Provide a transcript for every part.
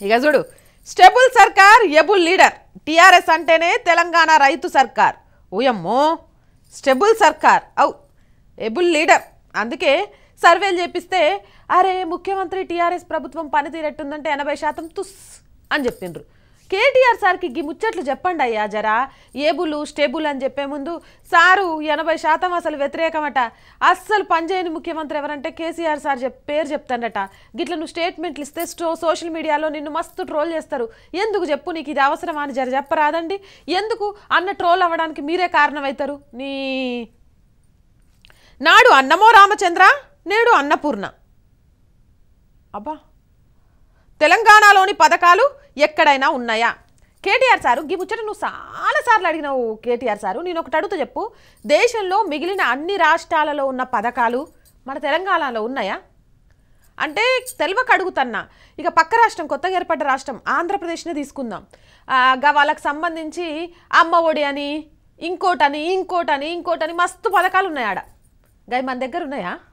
ఇక చూడు, స్టెబుల్ సర్కార్ ఎబుల్ లీడర్. టీఆర్ఎస్ అంటేనే తెలంగాణ రైతు సర్కార్. ఓయమ్మో, స్టెబుల్ సర్కార్ ఎబుల్ లీడర్. అందుకే సర్వేలు చేపిస్తే అరే ముఖ్యమంత్రి టీఆర్ఎస్ ప్రభుత్వం పనితీరెట్టుందంటే 80% తుస్ అని చెప్పిండ్రు. కేటీఆర్ సార్కి ఈ ముచ్చట్లు చెప్పండి అయ్యా జరా. ఏబులు స్టేబుల్ అని చెప్పే ముందు సారు 80% అసలు వ్యతిరేకమట. అస్సలు పనిచేయని ముఖ్యమంత్రి ఎవరంటే కేసీఆర్ సార్ పేరు చెప్తాడట. గిట్ల నువ్వు స్టేట్మెంట్లు ఇస్తే సోషల్ మీడియాలో నిన్ను మస్తు ట్రోల్ చేస్తారు. ఎందుకు చెప్పు, నీకు ఇది అవసరం అని జర చెప్పరాదండి. ఎందుకు అన్న ట్రోల్ అవ్వడానికి మీరే కారణమవుతారు. నాడు అన్నమో రామచంద్ర, నేడు అన్నపూర్ణ. అబ్బా, తెలంగాణలోని పథకాలు ఎక్కడైనా ఉన్నాయా? కేటీఆర్ సారు ఈ ముచ్చట నువ్వు చాలాసార్లు అడిగినావు. కేటీఆర్ సారు, నేను ఒకటి అడుగుతా చెప్పు, దేశంలో మిగిలిన అన్ని రాష్ట్రాలలో ఉన్న పథకాలు మన తెలంగాణలో ఉన్నాయా అంటే తెలియక అడుగుతున్నా. ఇక పక్క రాష్ట్రం, కొత్తగా ఏర్పడ్డ రాష్ట్రం ఆంధ్రప్రదేశ్నే తీసుకుందాం. వాళ్ళకి సంబంధించి అమ్మ ఒడి అని ఇంకోటని మస్తు పథకాలు ఉన్నాయి ఆడ. గవి మన దగ్గర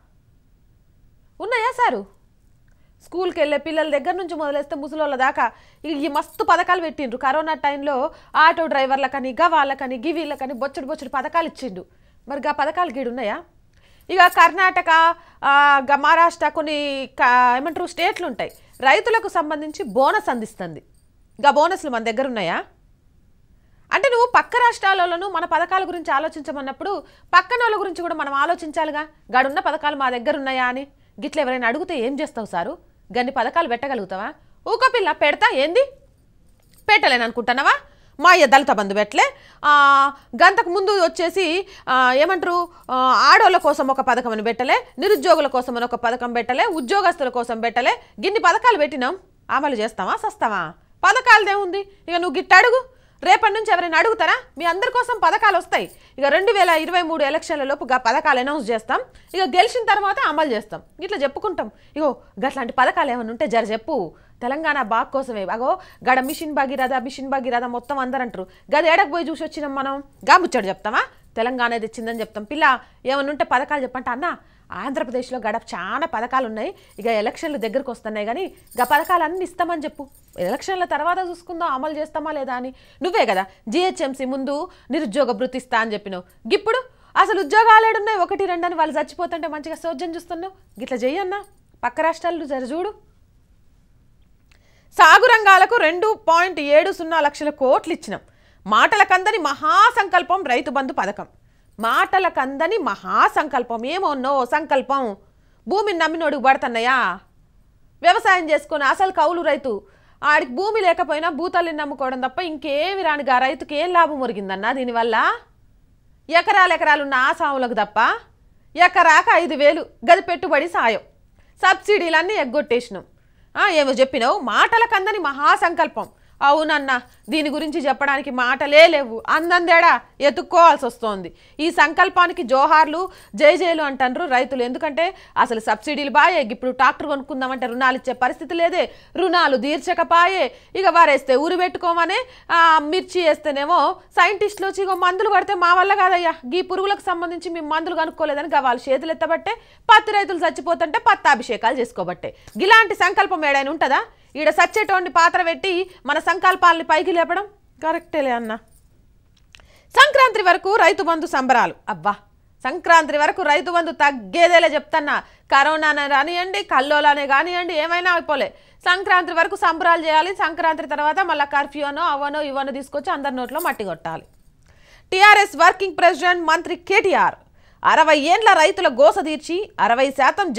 ఉన్నాయా సారు? స్కూల్కి వెళ్ళే పిల్లల దగ్గర నుంచి మొదలేస్తే ముసలోళ్ళ దాకా ఈ మస్తు పథకాలు పెట్టిండ్రు. కరోనా టైంలో ఆటో డ్రైవర్లకని వాళ్ళకని వీళ్ళకని బొచ్చడు పథకాలు ఇచ్చిండు. మరి ఆ పథకాలు గీడున్నాయా? ఇక కర్ణాటక, మహారాష్ట్ర కొన్ని ఏమంటారు స్టేట్లు ఉంటాయి, రైతులకు సంబంధించి బోనస్ అందిస్తుంది. ఇక బోనస్లు మన దగ్గర ఉన్నాయా? అంటే నువ్వు పక్క రాష్ట్రాలలోనూ మన పథకాల గురించి ఆలోచించమన్నప్పుడు పక్కన వాళ్ళ గురించి కూడా మనం ఆలోచించాలిగా. గాడున్న పథకాలు మా దగ్గర ఉన్నాయా అని. గిట్ల ఎవరైనా అడిగితే ఏం చేస్తావు సారు? గన్ని పథకాలు పెట్టగలుగుతావా? ఊక పిల్ల పెడతా ఏంది? పెట్టలేను అనుకుంటున్నావా? మా దళిత బంధు పెట్టలే, గంతకు ముందు వచ్చేసి ఏమంటారు ఆడోళ్ళ కోసం ఒక పథకం అని పెట్టలే, నిరుద్యోగుల కోసం అని ఒక పథకం పెట్టలే, ఉద్యోగస్తుల కోసం పెట్టలే. గిన్ని పథకాలు పెట్టినాం, అమలు చేస్తావా సస్తావా? పథకాలదేముంది? ఇక నువ్వు గిట్ట అడుగు, రేపటి నుంచి ఎవరైనా అడుగుతారా? మీ అందరి కోసం పథకాలు వస్తాయి. ఇక 2023 ఎలక్షన్ల లోపు పథకాలు అనౌన్స్ చేస్తాం. ఇక గెలిచిన తర్వాత అమలు చేస్తాం. ఇట్లా చెప్పుకుంటాం. ఇగో గట్లాంటి పథకాలు ఏమైనా ఉంటే జర చెప్పు. తెలంగాణ బాగ్ కోసమే. అగో గడ మిషన్ భగీరథ మొత్తం అందరంటారు. గది ఏడకు పోయి చూసి వచ్చినాం మనం. ముచ్చడు చెప్తామా? తెలంగాణ తెచ్చిందని చెప్తాం. పిల్ల ఏమన్నా ఉంటే పథకాలు చెప్పంటే అన్న ఆంధ్రప్రదేశ్లో గడప చాలా పథకాలు ఉన్నాయి. ఇక ఎలక్షన్లు దగ్గరకు వస్తున్నాయి కానీ ఇక పథకాలన్నీ ఇస్తామని చెప్పు. ఎలక్షన్ల తర్వాత చూసుకుందాం అమలు చేస్తామా లేదా అని. నువ్వే కదా జిహెచ్ఎంసీ ముందు నిరుద్యోగ భృతి ఇస్తా అని చెప్పినావు. ఇప్పుడు అసలు ఉద్యోగాలు ఏడున్నాయి? 1, 2 అని వాళ్ళు చచ్చిపోతుంటే మంచిగా సౌజ్యం చూస్తున్నావు. గిట్లా చెయ్యన్నా పక్క రాష్ట్రాలు జర చూడు. సాగు రంగాలకు 2.70 లక్షల కోట్లు ఇచ్చినాం. మాటలకందని మహాసంకల్పం రైతు బంధు పథకం. మాటలకందని మహాసంకల్పం. ఏమోన్నో సంకల్పం. భూమిని నమ్మినోడికి పడుతున్నాయా? వ్యవసాయం చేసుకుని అసలు కౌలు రైతు ఆడికి భూమి లేకపోయినా భూతల్ని నమ్ముకోవడం తప్ప ఇంకేమి రానిగా రైతుకి ఏం లాభం ఒరిగిందన్నా దీనివల్ల? ఎకరాలు ఉన్న ఆ సాములకు తప్ప ఎకరాక 5,000 గది పెట్టుబడి సాయం. సబ్సిడీలన్నీ ఎగ్గొట్టేసినాం. ఏమో చెప్పినావు, మాటలకందని మహాసంకల్పం. అవునన్నా, దీని గురించి చెప్పడానికి మాటలే లేవు. అందందేడా ఎత్తుక్కోవాల్సి వస్తోంది. ఈ సంకల్పానికి జోహార్లు జైలు అంటారు రైతులు. ఎందుకంటే అసలు సబ్సిడీలు బాయే. ఇప్పుడు ట్రాక్టర్ కొనుక్కుందామంటే రుణాలు ఇచ్చే పరిస్థితి లేదే. రుణాలు తీర్చకపాయే. ఇక వారేస్తే ఊరు పెట్టుకోమనే, మిర్చి వేస్తేనేమో సైంటిస్టులు వచ్చి ఇక మందులు పడితే మా వల్ల కాదయ్యా, ఈ పురుగులకు సంబంధించి మేము మందులు కనుక్కోలేదని వాళ్ళు చేతులు ఎత్తబట్టే పత్తి రైతులు చచ్చిపోతుంటే పత్తాభిషేకాలు చేసుకోబట్టే. ఇలాంటి సంకల్పం ఏడైనా ఉంటుందా? ఈడ సచ్చేటోని పాత్ర పెట్టి మన సంకల్పాలని పైకి లేపడం కరెక్టేలే అన్న. సంక్రాంతి వరకు రైతు బంధు సంబరాలు. అబ్బా, సంక్రాంతి వరకు రైతు బంధు తగ్గేదేలే చెప్తున్నా. కరోనానే కానివ్వండి, కల్లోలానే కానివ్వండి, ఏమైనా అయిపోలే. సంక్రాంతి వరకు సంబరాలు చేయాలి. సంక్రాంతి తర్వాత మళ్ళీ కర్ఫ్యూ అనో అవనో ఇవనో తీసుకొచ్చి అందరి నోట్లో మట్టి కొట్టాలి. టీఆర్ఎస్ వర్కింగ్ ప్రెసిడెంట్ మంత్రి కేటీఆర్ 60 ఏండ్ల రైతుల గోస తీర్చి 60%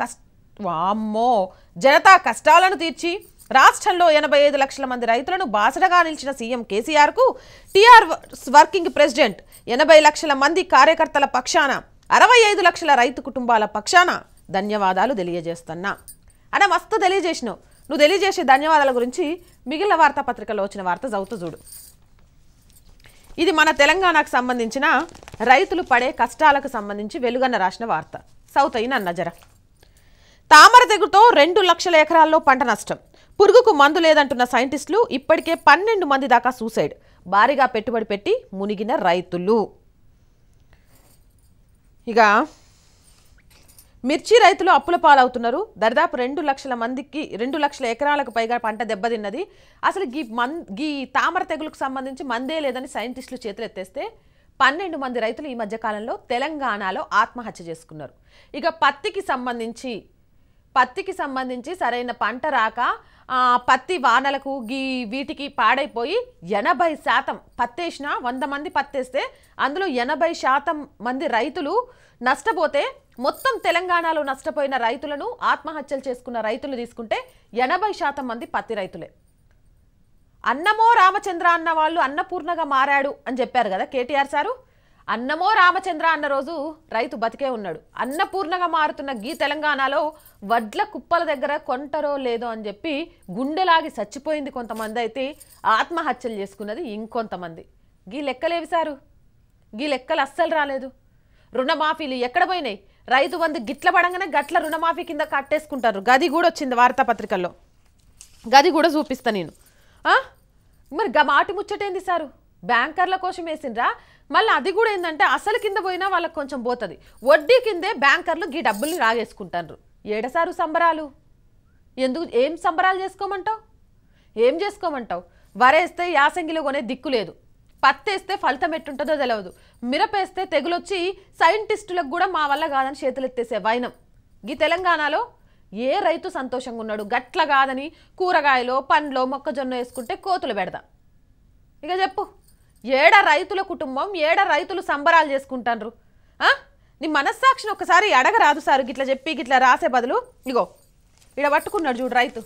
జనతా కష్టాలను తీర్చి రాష్ట్రంలో 85 లక్షల మంది రైతులను బాసటగా నిలిచిన సీఎం కేసీఆర్కు టీఆర్ఎస్ వర్కింగ్ ప్రెసిడెంట్ 80 లక్షల మంది కార్యకర్తల పక్షాన 65 లక్షల రైతు కుటుంబాల పక్షాన ధన్యవాదాలు తెలియజేస్తున్నా. అనే మస్తు తెలియజేసినావు. నువ్వు తెలియజేసే ధన్యవాదాల గురించి మిగిలిన వార్తాపత్రికలో వచ్చిన వార్త చదువుతూ చూడు. ఇది మన తెలంగాణకు సంబంధించిన రైతులు పడే కష్టాలకు సంబంధించి వెలుగన్న రాసిన వార్త. సౌత్ అయిన నజర. తామర తెగుతో 2 లక్షల ఎకరాల్లో పంట నష్టం. పురుగుకు మందు లేదంటున్న సైంటిస్టులు. ఇప్పటికే 12 మంది దాకా సూసైడ్. భారీగా పెట్టుబడి పెట్టి మునిగిన రైతులు. ఇక మిర్చి రైతులు అప్పుల పాలవుతున్నారు. దరిదాపు 2 లక్షల ఎకరాలకు పైగా పంట దెబ్బతిన్నది. అసలు గీ తామర తెగులకు సంబంధించి మందే లేదని సైంటిస్టులు చేతులు ఎత్తేస్తే 12 మంది రైతులు ఈ మధ్య కాలంలో తెలంగాణలో ఆత్మహత్య చేసుకున్నారు. ఇక పత్తికి సంబంధించి సరైన పంట రాక పత్తి వానలకు వీటికి పాడైపోయి 80% పత్తేసిన 100 మంది పత్తేస్తే అందులో 80% మంది రైతులు నష్టపోతే మొత్తం తెలంగాణలో నష్టపోయిన రైతులను ఆత్మహత్యలు చేసుకున్న రైతులు తీసుకుంటే 80% మంది పత్తి రైతులే. అన్నమో రామచంద్ర అన్న వాళ్ళు అన్నపూర్ణగా మారాడు అని చెప్పారు కదా కేటీఆర్ సారు. అన్నమో రామచంద్ర అన్న రోజు రైతు బతికే ఉన్నాడు. అన్నపూర్ణగా మారుతున్న గీ తెలంగాణలో వడ్ల కుప్పల దగ్గర కొంటరో లేదో అని చెప్పి గుండెలాగి చచ్చిపోయింది కొంతమంది, అయితే ఆత్మహత్యలు చేసుకున్నది ఇంకొంతమంది. గీ లెక్కలేవి సారు? గీ లెక్కలు అస్సలు రాలేదు. రుణమాఫీలు ఎక్కడ పోయినాయి? రైతు బంధు గిట్ల పడంగానే గట్ల రుణమాఫీ కింద కట్టేసుకుంటారు. గది కూడా వచ్చింది వార్తాపత్రికల్లో, గది కూడా చూపిస్తా నేను. మరి మాటి ముచ్చటేంది సారు? బ్యాంకర్ల కోసం వేసిండ్రా? మళ్ళీ అది కూడా ఏంటంటే అసలు కింద పోయినా వాళ్ళకి కొంచెం పోతుంది, వడ్డీ కిందే బ్యాంకర్లు ఈ డబ్బుల్ని రాగేసుకుంటారు. ఏడసారు సంబరాలు? ఏం సంబరాలు చేసుకోమంటావు? వరేస్తే యాసంగిలో కొనే దిక్కు లేదు, పత్తేస్తే ఫలితం ఎట్టుంటుందో తెలియదు, మిరపేస్తే తెగులొచ్చి సైంటిస్టులకు కూడా మా వల్ల కాదని చేతులెత్తేసే వైనం. ఈ తెలంగాణలో ఏ రైతు సంతోషంగా ఉన్నాడు? గట్ల కాదని కూరగాయలో పండ్లో మొక్కజొన్న వేసుకుంటే కోతులు పెడదా? ఇక చెప్పు, ఏడ రైతుల కుటుంబం, ఏడ రైతులు సంబరాలు చేసుకుంటారు? నీ మనస్సాక్షిని ఒకసారి అడగరాదు సారు? గిట్లా చెప్పి గిట్లా రాసే బదులు ఇగో ఇడ పట్టుకున్నాడు చూడు రైతు.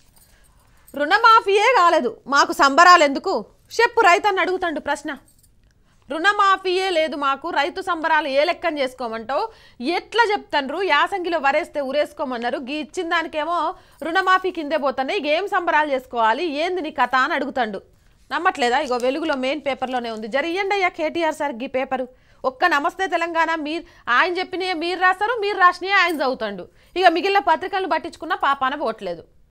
రుణమాఫీయే కాలేదు, మాకు సంబరాలు ఎందుకు చెప్పు రైతు అని అడుగుతాడు ప్రశ్న. రుణమాఫీయే లేదు మాకు, రైతు సంబరాలు ఏ లెక్కన చేసుకోమంటావు? ఎట్లా చెప్తాండ్రు? యాసంగిలో వరేస్తే ఉరేసుకోమన్నారు, గీ ఇచ్చిన దానికేమో రుణమాఫీ కిందే పోతున్నాయి, ఏం సంబరాలు చేసుకోవాలి, ఏంది నీ కథ అని అడుగుతాడు. నమ్మట్లేదా? ఇగో వెలుగులో మెయిన్ పేపర్లోనే ఉంది. జరియండి అయ్యా కేటీఆర్ సార్ గీ పేపరు. ఒక్క నమస్తే తెలంగాణ ఆయన చెప్పినవి మీరు రాస్తారు, మీరు రాసినవి ఆయన చదువుతాడు. ఇక మిగిలిన పత్రికలను పట్టించుకున్న పాపాన పోవట్లేదు.